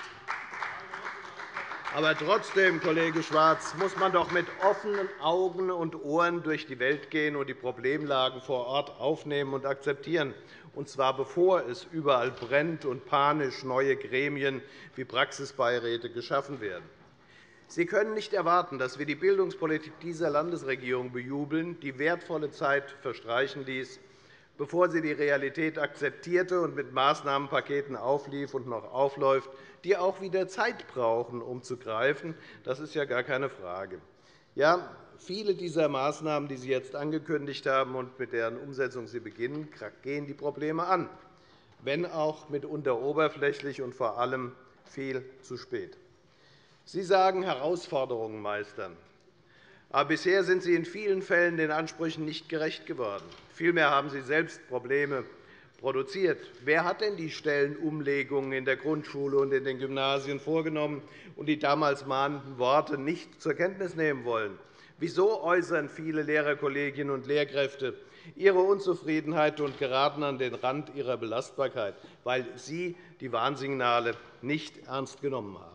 Aber trotzdem, Kollege Schwarz, muss man doch mit offenen Augen und Ohren durch die Welt gehen und die Problemlagen vor Ort aufnehmen und akzeptieren, und zwar bevor es überall brennt und panisch neue Gremien wie Praxisbeiräte geschaffen werden. Sie können nicht erwarten, dass wir die Bildungspolitik dieser Landesregierung bejubeln, die wertvolle Zeit verstreichen ließ, bevor sie die Realität akzeptierte und mit Maßnahmenpaketen auflief und noch aufläuft, die auch wieder Zeit brauchen, um zu greifen. Das ist ja gar keine Frage. Ja, viele dieser Maßnahmen, die Sie jetzt angekündigt haben und mit deren Umsetzung Sie beginnen, gehen die Probleme an, wenn auch mitunter oberflächlich und vor allem viel zu spät. Sie sagen, Herausforderungen meistern. Aber bisher sind Sie in vielen Fällen den Ansprüchen nicht gerecht geworden. Vielmehr haben Sie selbst Probleme produziert. Wer hat denn die Stellenumlegungen in der Grundschule und in den Gymnasien vorgenommen und die damals mahnenden Worte nicht zur Kenntnis nehmen wollen? Wieso äußern viele Lehrerkolleginnen und Lehrkräfte ihre Unzufriedenheit und geraten an den Rand ihrer Belastbarkeit, weil Sie die Warnsignale nicht ernst genommen haben?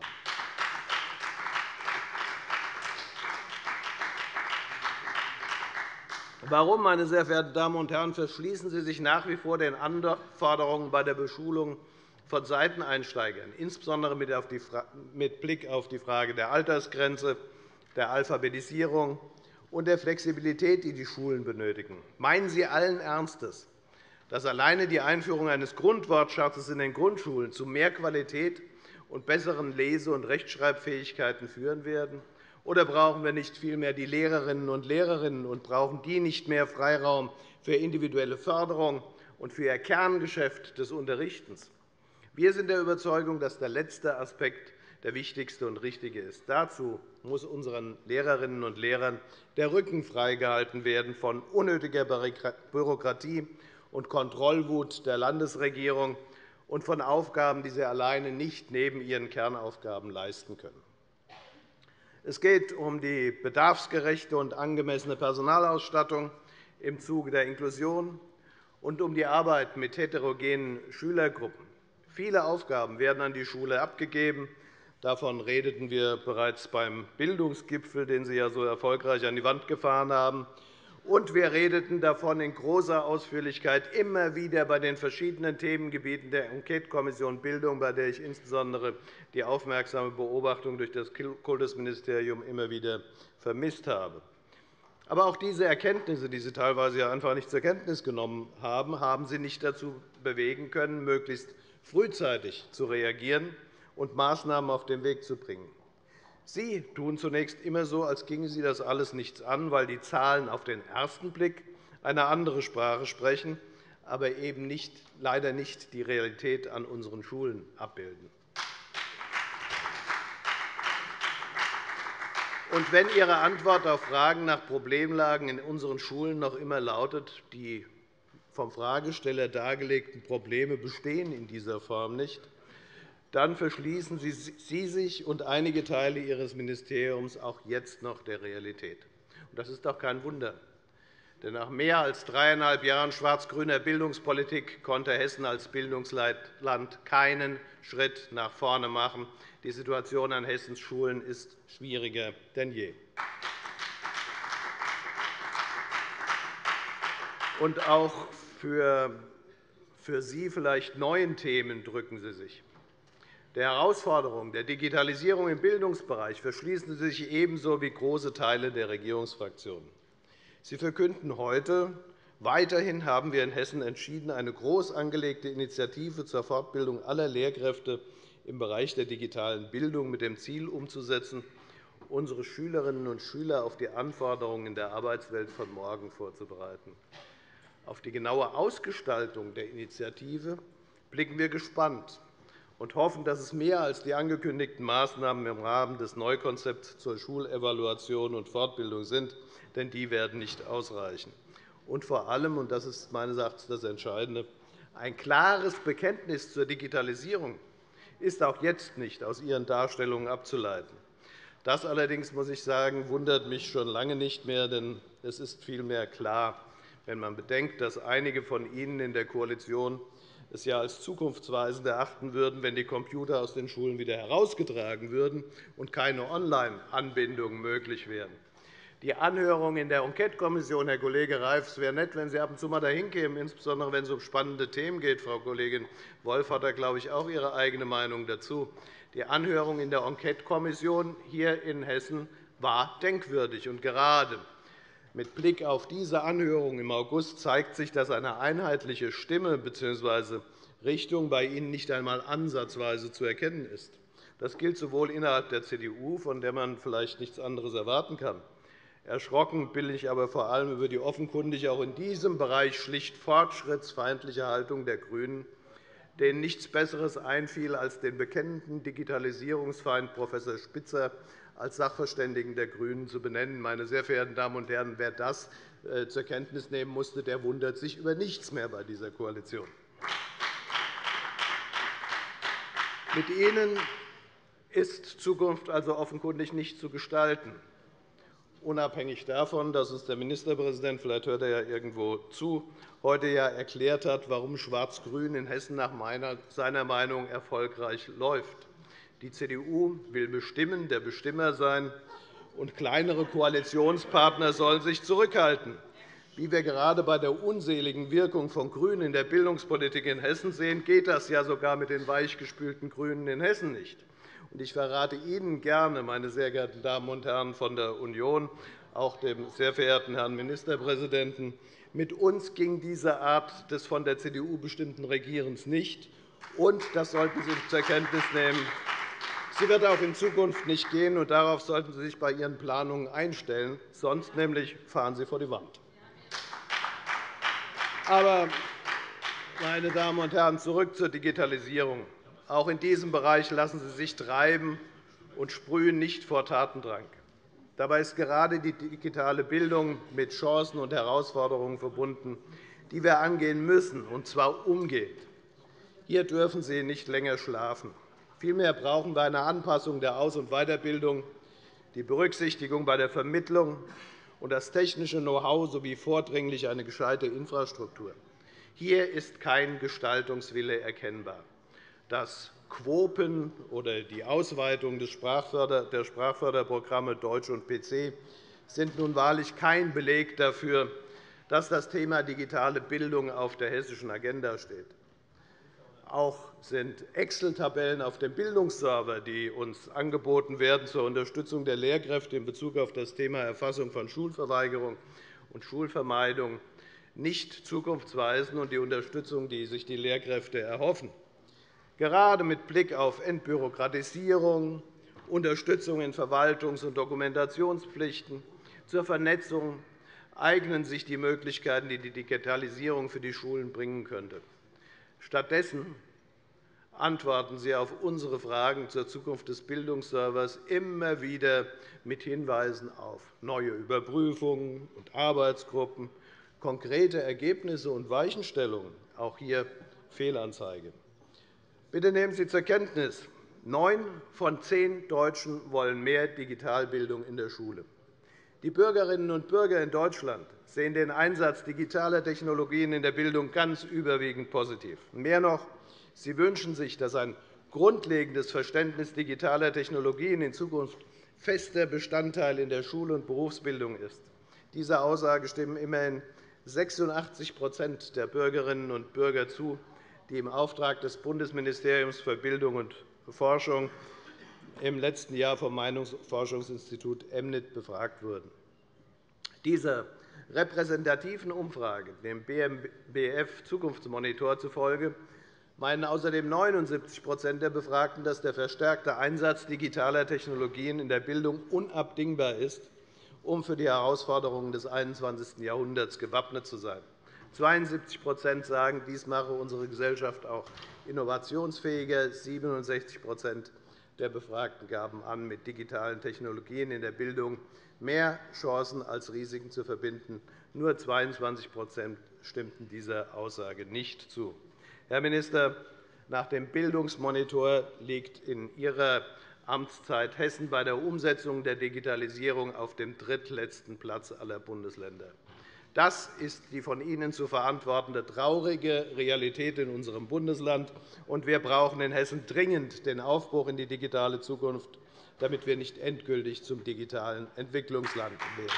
Warum, meine sehr verehrten Damen und Herren, verschließen Sie sich nach wie vor den Anforderungen bei der Beschulung von Seiteneinsteigern, insbesondere mit Blick auf die Frage der Altersgrenze, der Alphabetisierung und der Flexibilität, die die Schulen benötigen? Meinen Sie allen Ernstes, dass alleine die Einführung eines Grundwortschatzes in den Grundschulen zu mehr Qualität und besseren Lese- und Rechtschreibfähigkeiten führen werden? Oder brauchen wir nicht vielmehr die Lehrerinnen und Lehrer und brauchen die nicht mehr Freiraum für individuelle Förderung und für ihr Kerngeschäft des Unterrichtens? Wir sind der Überzeugung, dass der letzte Aspekt der wichtigste und richtige ist. Dazu muss unseren Lehrerinnen und Lehrern der Rücken freigehalten werden von unnötiger Bürokratie und Kontrollwut der Landesregierung und von Aufgaben, die sie alleine nicht neben ihren Kernaufgaben leisten können. Es geht um die bedarfsgerechte und angemessene Personalausstattung im Zuge der Inklusion und um die Arbeit mit heterogenen Schülergruppen. Viele Aufgaben werden an die Schule abgegeben. Davon redeten wir bereits beim Bildungsgipfel, den Sie ja so erfolgreich an die Wand gefahren haben. Und wir redeten davon in großer Ausführlichkeit immer wieder bei den verschiedenen Themengebieten der Enquetekommission Bildung, bei der ich insbesondere die aufmerksame Beobachtung durch das Kultusministerium immer wieder vermisst habe. Aber auch diese Erkenntnisse, die Sie teilweise einfach nicht zur Kenntnis genommen haben, haben Sie nicht dazu bewegen können, möglichst frühzeitig zu reagieren und Maßnahmen auf den Weg zu bringen. Sie tun zunächst immer so, als ginge Sie das alles nichts an, weil die Zahlen auf den ersten Blick eine andere Sprache sprechen, aber eben leider nicht die Realität an unseren Schulen abbilden. Und wenn Ihre Antwort auf Fragen nach Problemlagen in unseren Schulen noch immer lautet, die vom Fragesteller dargelegten Probleme bestehen in dieser Form nicht, dann verschließen Sie sich und einige Teile Ihres Ministeriums auch jetzt noch der Realität. Das ist doch kein Wunder. Denn nach mehr als 3,5 Jahren schwarz-grüner Bildungspolitik konnte Hessen als Bildungsland keinen Schritt nach vorne machen. Die Situation an Hessens Schulen ist schwieriger denn je. Und auch für Sie vielleicht neuen Themen drücken Sie sich. Der Herausforderung der Digitalisierung im Bildungsbereich verschließen Sie sich ebenso wie große Teile der Regierungsfraktionen. Sie verkünden heute, weiterhin haben wir in Hessen entschieden, eine groß angelegte Initiative zur Fortbildung aller Lehrkräfte im Bereich der digitalen Bildung mit dem Ziel umzusetzen, unsere Schülerinnen und Schüler auf die Anforderungen in der Arbeitswelt von morgen vorzubereiten. Auf die genaue Ausgestaltung der Initiative blicken wir gespannt und hoffen, dass es mehr als die angekündigten Maßnahmen im Rahmen des Neukonzepts zur Schulevaluation und Fortbildung sind, denn die werden nicht ausreichen. Und vor allem, und das ist meines Erachtens das Entscheidende, ein klares Bekenntnis zur Digitalisierung ist auch jetzt nicht aus Ihren Darstellungen abzuleiten. Das allerdings, muss ich sagen, wundert mich schon lange nicht mehr, denn es ist vielmehr klar, wenn man bedenkt, dass einige von Ihnen in der Koalition es ja als zukunftsweisend erachten würden, wenn die Computer aus den Schulen wieder herausgetragen würden und keine Online-Anbindungen möglich wären. Die Anhörung in der Enquetekommission, Herr Kollege Reif, es wäre nett, wenn Sie ab und zu mal dahin kämen, insbesondere wenn es um spannende Themen geht. Frau Kollegin Wolf hat da, glaube ich, auch ihre eigene Meinung dazu. Die Anhörung in der Enquetekommission hier in Hessen war denkwürdig. Und gerade mit Blick auf diese Anhörung im August zeigt sich, dass eine einheitliche Stimme bzw. Richtung bei Ihnen nicht einmal ansatzweise zu erkennen ist. Das gilt sowohl innerhalb der CDU, von der man vielleicht nichts anderes erwarten kann. Erschrocken bin ich aber vor allem über die offenkundig auch in diesem Bereich schlicht fortschrittsfeindliche Haltung der GRÜNEN, denen nichts Besseres einfiel, als den bekennenden Digitalisierungsfeind Prof. Spitzer als Sachverständigen der GRÜNEN zu benennen. Meine sehr verehrten Damen und Herren, wer das zur Kenntnis nehmen musste, der wundert sich über nichts mehr bei dieser Koalition. Mit Ihnen ist Zukunft also offenkundig nicht zu gestalten, unabhängig davon, dass uns der Ministerpräsident, vielleicht hört er ja irgendwo zu, heute erklärt hat, warum Schwarz-Grün in Hessen nach seiner Meinung erfolgreich läuft. Die CDU will bestimmen, der Bestimmer sein, und kleinere Koalitionspartner sollen sich zurückhalten. Wie wir gerade bei der unseligen Wirkung von GRÜNEN in der Bildungspolitik in Hessen sehen, geht das ja sogar mit den weichgespülten GRÜNEN in Hessen nicht. Ich verrate Ihnen gerne, meine sehr geehrten Damen und Herren von der Union, auch dem sehr verehrten Herrn Ministerpräsidenten, mit uns ging diese Art des von der CDU bestimmten Regierens nicht. Und, das sollten Sie zur Kenntnis nehmen, sie wird auch in Zukunft nicht gehen, und darauf sollten Sie sich bei Ihren Planungen einstellen. Sonst nämlich fahren Sie vor die Wand. Aber, meine Damen und Herren, zurück zur Digitalisierung. Auch in diesem Bereich lassen Sie sich treiben und sprühen nicht vor Tatendrang. Dabei ist gerade die digitale Bildung mit Chancen und Herausforderungen verbunden, die wir angehen müssen, und zwar umgehend. Hier dürfen Sie nicht länger schlafen. Vielmehr brauchen wir eine Anpassung der Aus- und Weiterbildung, die Berücksichtigung bei der Vermittlung und das technische Know-how sowie vordringlich eine gescheite Infrastruktur. Hier ist kein Gestaltungswille erkennbar. Das Quopen oder die Ausweitung der Sprachförderprogramme Deutsch und PC sind nun wahrlich kein Beleg dafür, dass das Thema digitale Bildung auf der hessischen Agenda steht. Auch sind Excel-Tabellen auf dem Bildungsserver, die uns angeboten werden zur Unterstützung der Lehrkräfte in Bezug auf das Thema Erfassung von Schulverweigerung und Schulvermeidung, nicht zukunftsweisend und die Unterstützung, die sich die Lehrkräfte erhoffen. Gerade mit Blick auf Entbürokratisierung, Unterstützung in Verwaltungs- und Dokumentationspflichten zur Vernetzung eignen sich die Möglichkeiten, die die Digitalisierung für die Schulen bringen könnte. Stattdessen antworten Sie auf unsere Fragen zur Zukunft des Bildungsservers immer wieder mit Hinweisen auf neue Überprüfungen und Arbeitsgruppen, konkrete Ergebnisse und Weichenstellungen. Auch hier Fehlanzeige. Bitte nehmen Sie zur Kenntnis, 9 von 10 Deutschen wollen mehr Digitalbildung in der Schule. Die Bürgerinnen und Bürger in Deutschland sehen den Einsatz digitaler Technologien in der Bildung ganz überwiegend positiv. Mehr noch, sie wünschen sich, dass ein grundlegendes Verständnis digitaler Technologien in Zukunft fester Bestandteil in der Schul- und Berufsbildung ist. Dieser Aussage stimmen immerhin 86 der Bürgerinnen und Bürger zu, die im Auftrag des Bundesministeriums für Bildung und Forschung im letzten Jahr vom Meinungsforschungsinstitut EMNIT befragt wurden. Dieser repräsentativen Umfrage, dem BMBF Zukunftsmonitor zufolge, meinen außerdem 79 der Befragten, dass der verstärkte Einsatz digitaler Technologien in der Bildung unabdingbar ist, um für die Herausforderungen des 21. Jahrhunderts gewappnet zu sein. 72 sagen, dies mache unsere Gesellschaft auch innovationsfähiger. 67 der Befragten gaben an, mit digitalen Technologien in der Bildung mehr Chancen als Risiken zu verbinden. Nur 22 stimmten dieser Aussage nicht zu. Herr Minister, nach dem Bildungsmonitor liegt in Ihrer Amtszeit Hessen bei der Umsetzung der Digitalisierung auf dem drittletzten Platz aller Bundesländer. Das ist die von Ihnen zu verantwortende traurige Realität in unserem Bundesland. Und wir brauchen in Hessen dringend den Aufbruch in die digitale Zukunft, damit wir nicht endgültig zum digitalen Entwicklungsland werden.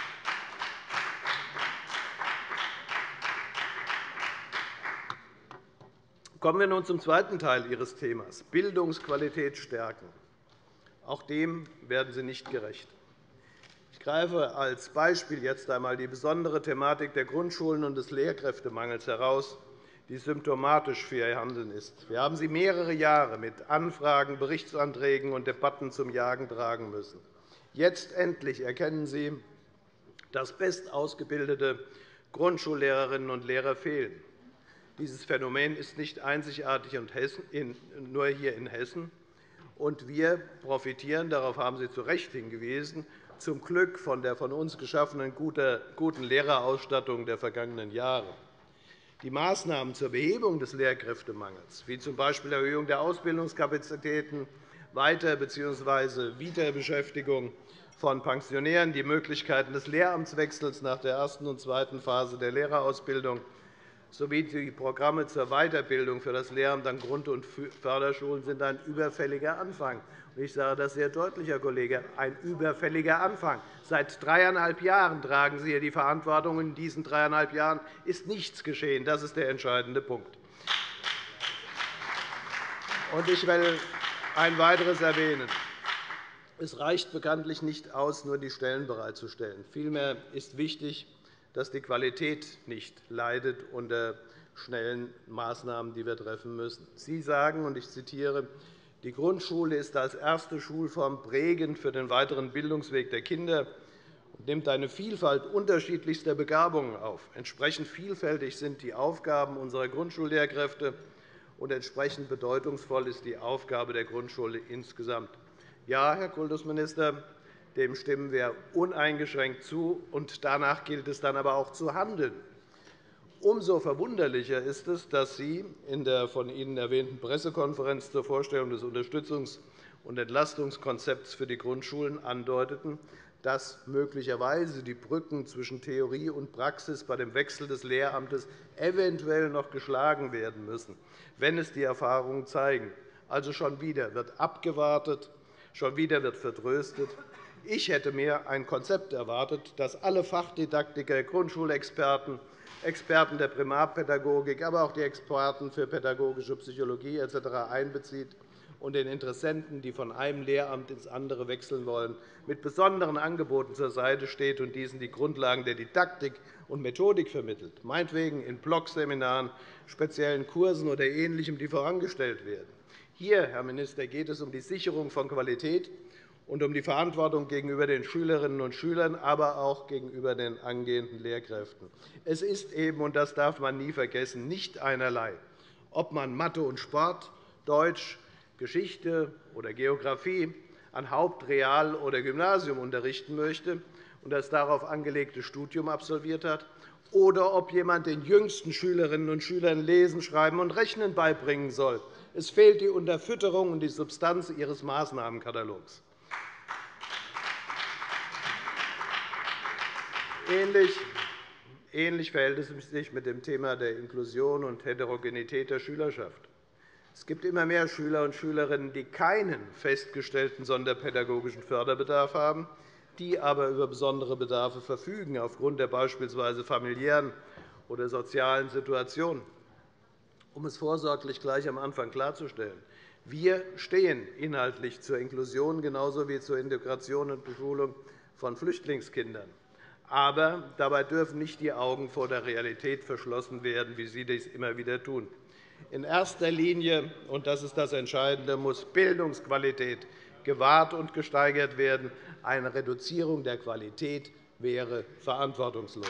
Kommen wir nun zum zweiten Teil Ihres Themas, Bildungsqualität stärken. Auch dem werden Sie nicht gerecht. Ich greife als Beispiel jetzt einmal die besondere Thematik der Grundschulen und des Lehrkräftemangels heraus, die symptomatisch für Ihr Handeln ist. Wir haben Sie mehrere Jahre mit Anfragen, Berichtsanträgen und Debatten zum Jagen tragen müssen. Jetzt endlich erkennen Sie, dass bestausgebildete Grundschullehrerinnen und Lehrer fehlen. Dieses Phänomen ist nicht einzigartig nur hier in Hessen. Und wir profitieren, darauf haben Sie zu Recht hingewiesen, zum Glück von der von uns geschaffenen guten Lehrerausstattung der vergangenen Jahre. Die Maßnahmen zur Behebung des Lehrkräftemangels, wie z. B. Erhöhung der Ausbildungskapazitäten, Weiter- bzw. Wiederbeschäftigung von Pensionären, die Möglichkeiten des Lehramtswechsels nach der ersten und zweiten Phase der Lehrerausbildung sowie die Programme zur Weiterbildung für das Lehramt an Grund- und Förderschulen sind ein überfälliger Anfang. Ich sage das sehr deutlich, Herr Kollege, ein überfälliger Anfang. Seit 3,5 Jahren tragen Sie hier die Verantwortung. In diesen 3,5 Jahren ist nichts geschehen. Das ist der entscheidende Punkt. Ich will ein weiteres erwähnen. Es reicht bekanntlich nicht aus, nur die Stellen bereitzustellen. Vielmehr ist wichtig, dass die Qualität nicht leidet unter schnellen Maßnahmen, die wir treffen müssen. Sie sagen, und ich zitiere, die Grundschule ist als erste Schulform prägend für den weiteren Bildungsweg der Kinder und nimmt eine Vielfalt unterschiedlichster Begabungen auf. Entsprechend vielfältig sind die Aufgaben unserer Grundschullehrkräfte, und entsprechend bedeutungsvoll ist die Aufgabe der Grundschule insgesamt. Ja, Herr Kultusminister, dem stimmen wir uneingeschränkt zu, und danach gilt es dann aber auch zu handeln. Umso verwunderlicher ist es, dass Sie in der von Ihnen erwähnten Pressekonferenz zur Vorstellung des Unterstützungs- und Entlastungskonzepts für die Grundschulen andeuteten, dass möglicherweise die Brücken zwischen Theorie und Praxis bei dem Wechsel des Lehramtes eventuell noch geschlagen werden müssen, wenn es die Erfahrungen zeigen. Also schon wieder wird abgewartet, schon wieder wird vertröstet. Ich hätte mir ein Konzept erwartet, das alle Fachdidaktiker, Grundschulexperten, Experten der Primarpädagogik, aber auch die Experten für pädagogische Psychologie etc. einbezieht und den Interessenten, die von einem Lehramt ins andere wechseln wollen, mit besonderen Angeboten zur Seite steht und diesen die Grundlagen der Didaktik und Methodik vermittelt, meinetwegen in Blogseminaren, speziellen Kursen oder Ähnlichem, die vorangestellt werden. Hier, Herr Minister, geht es um die Sicherung von Qualität und um die Verantwortung gegenüber den Schülerinnen und Schülern, aber auch gegenüber den angehenden Lehrkräften. Es ist eben, und das darf man nie vergessen, nicht einerlei, ob man Mathe und Sport, Deutsch, Geschichte oder Geografie an Haupt-, Real- oder Gymnasium unterrichten möchte und das darauf angelegte Studium absolviert hat, oder ob jemand den jüngsten Schülerinnen und Schülern Lesen, Schreiben und Rechnen beibringen soll. Es fehlt die Unterfütterung und die Substanz Ihres Maßnahmenkatalogs. Ähnlich verhält es sich mit dem Thema der Inklusion und Heterogenität der Schülerschaft. Es gibt immer mehr Schüler und Schülerinnen, die keinen festgestellten sonderpädagogischen Förderbedarf haben, die aber über besondere Bedarfe verfügen, aufgrund der beispielsweise familiären oder sozialen Situation. Um es vorsorglich gleich am Anfang klarzustellen, wir stehen inhaltlich zur Inklusion genauso wie zur Integration und Beschulung von Flüchtlingskindern. Aber dabei dürfen nicht die Augen vor der Realität verschlossen werden, wie Sie dies immer wieder tun. In erster Linie, und das ist das Entscheidende, muss Bildungsqualität gewahrt und gesteigert werden. Eine Reduzierung der Qualität wäre verantwortungslos.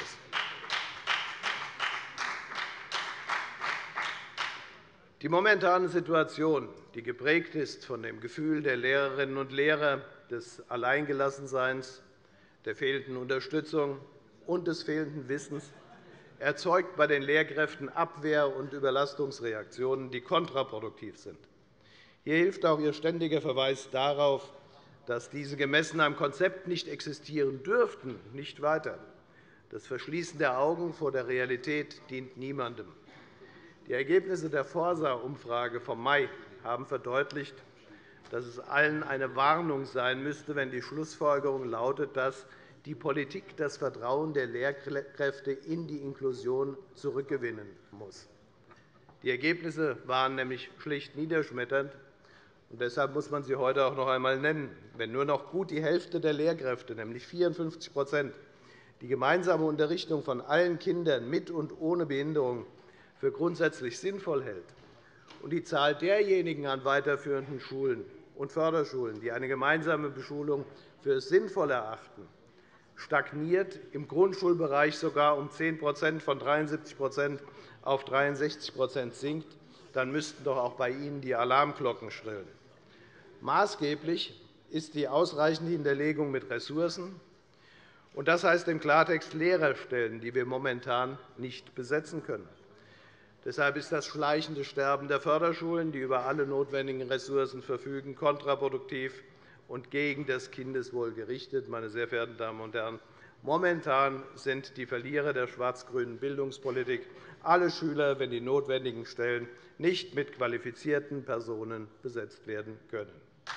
Die momentane Situation, die geprägt ist von dem Gefühl der Lehrerinnen und Lehrer des Alleingelassenseins, der fehlenden Unterstützung und des fehlenden Wissens, erzeugt bei den Lehrkräften Abwehr- und Überlastungsreaktionen, die kontraproduktiv sind. Hier hilft auch Ihr ständiger Verweis darauf, dass diese gemessen am Konzept nicht existieren dürften, nicht weiter. Das Verschließen der Augen vor der Realität dient niemandem. Die Ergebnisse der Forsa-Umfrage vom Mai haben verdeutlicht, dass es allen eine Warnung sein müsste, wenn die Schlussfolgerung lautet, dass die Politik das Vertrauen der Lehrkräfte in die Inklusion zurückgewinnen muss. Die Ergebnisse waren nämlich schlicht niederschmetternd. Und deshalb muss man sie heute auch noch einmal nennen. Wenn nur noch gut die Hälfte der Lehrkräfte, nämlich 54 die gemeinsame Unterrichtung von allen Kindern mit und ohne Behinderung für grundsätzlich sinnvoll hält, und die Zahl derjenigen an weiterführenden Schulen und Förderschulen, die eine gemeinsame Beschulung für sinnvoll erachten, stagniert, im Grundschulbereich sogar um 10 von 73 auf 63 sinkt, dann müssten doch auch bei Ihnen die Alarmglocken schrillen. Maßgeblich ist die ausreichende Hinterlegung mit Ressourcen. Und das heißt im Klartext Lehrerstellen, die wir momentan nicht besetzen können. Deshalb ist das schleichende Sterben der Förderschulen, die über alle notwendigen Ressourcen verfügen, kontraproduktiv und gegen das Kindeswohl gerichtet. Meine sehr verehrten Damen und Herren, momentan sind die Verlierer der schwarz-grünen Bildungspolitik alle Schüler, wenn die notwendigen Stellen nicht mit qualifizierten Personen besetzt werden können.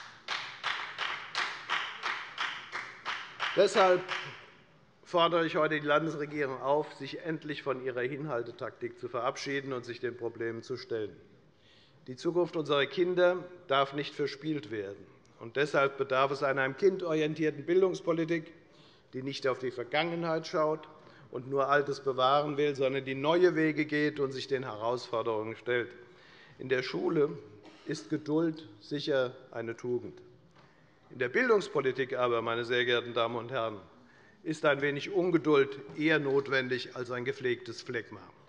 Deshalb fordere ich heute die Landesregierung auf, sich endlich von ihrer Hinhaltetaktik zu verabschieden und sich den Problemen zu stellen. Die Zukunft unserer Kinder darf nicht verspielt werden. Und deshalb bedarf es einer am Kind orientierten Bildungspolitik, die nicht auf die Vergangenheit schaut und nur Altes bewahren will, sondern die neue Wege geht und sich den Herausforderungen stellt. In der Schule ist Geduld sicher eine Tugend. In der Bildungspolitik aber, meine sehr geehrten Damen und Herren, ist ein wenig Ungeduld eher notwendig als ein gepflegtes Phlegma.